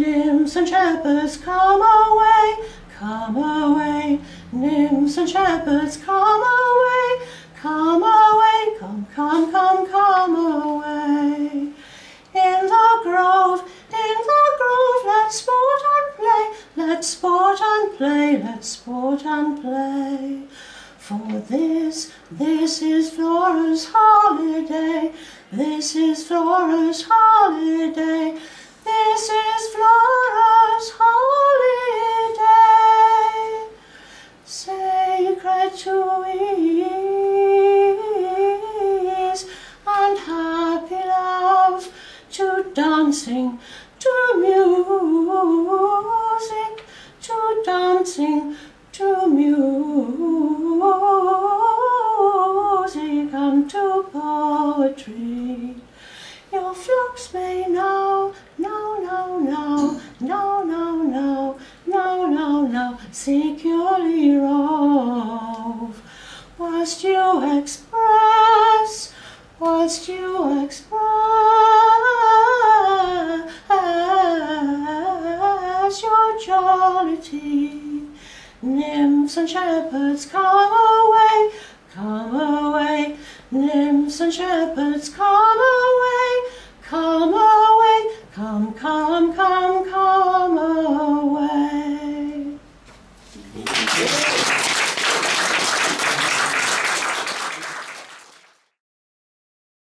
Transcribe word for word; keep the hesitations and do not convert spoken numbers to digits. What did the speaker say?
Nymphs and shepherds, come away, come away. Nymphs and shepherds, come away, come away, come, come, come, come away. In the grove, in the grove, let's sport and play, let's sport and play, let's sport and play. For this, this is Flora's holiday, this is Flora's holiday, this is Flora's holiday. Sacred to ease and happy love, to dancing, to music, to dancing, to music and to poetry. Your flocks may now, now, now, now, now, now, now, now, now, now, securely rove, whilst you express, whilst you express your jollity. Nymphs and shepherds, come away, come away. Nymphs and shepherds, come away, come away, come, come, come, come away.